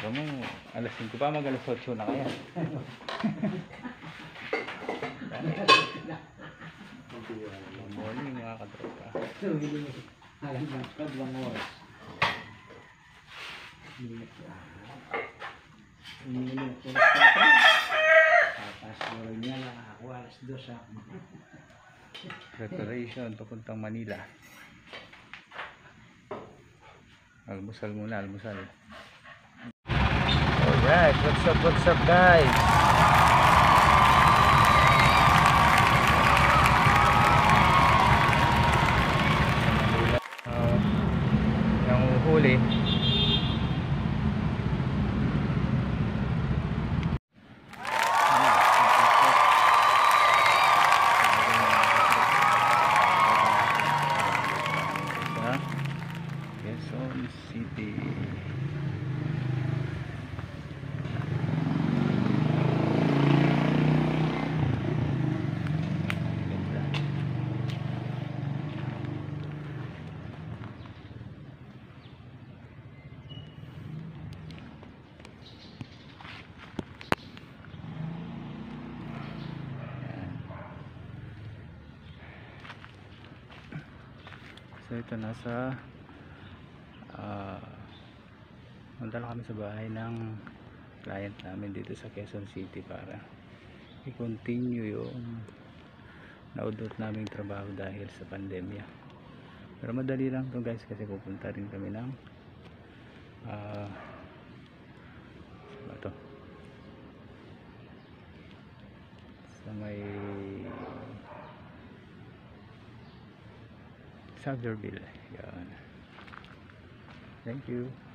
Kamo, alas 5 pa, mag alas 8 na kaya. Good morning mga katropa. Alam ng kadwang oras. Umiinom ko na tapos oras niya lang ako alas 2 ako. Preparation papuntang Manila. Almusal muna, almusal. Alright, what's up guys? Yung huli Quezon City. So ito nasa punta lang kami sa bahay ng client namin dito sa Quezon City para i-continue yung naudot naming trabaho dahil sa pandemya. Pero madali lang to guys kasi pupunta rin kami ng sa may Sagerville. Yan. Thank you.